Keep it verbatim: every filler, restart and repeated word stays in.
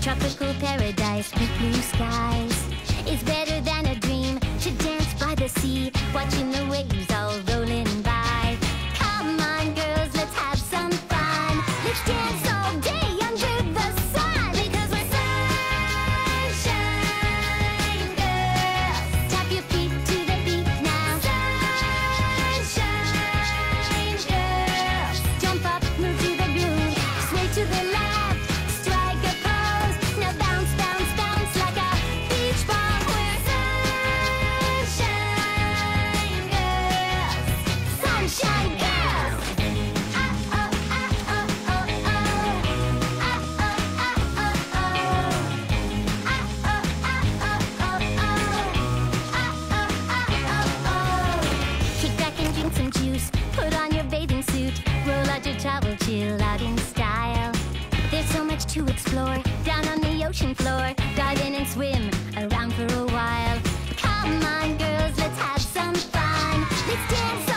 tropical paradise with blue skies. It's better than a dream to dance by the sea, watching the waves all rolling by. Come on, girls, let's have some fun. Let's dance all day under the sun, because we're sunshine girls. Tap your feet to the beat now. Sunshine girls. Jump up, move to the groove, sway to the left, strike a pose. Now bounce, bounce, bounce like a beach ball. We're sunshine girls. Sunshine girls. Oh, oh, oh, oh, oh, oh. Oh, oh, oh, oh, oh. Oh, oh, oh, oh, oh, oh. Oh, oh, oh, oh. Kick back and drink some juice, put on your bathing suit, roll out your towel, chill out in style. There's so much to explore down on the ocean floor. Dive in and swim around for a while. Come on, girls, let's have some fun. Let's dance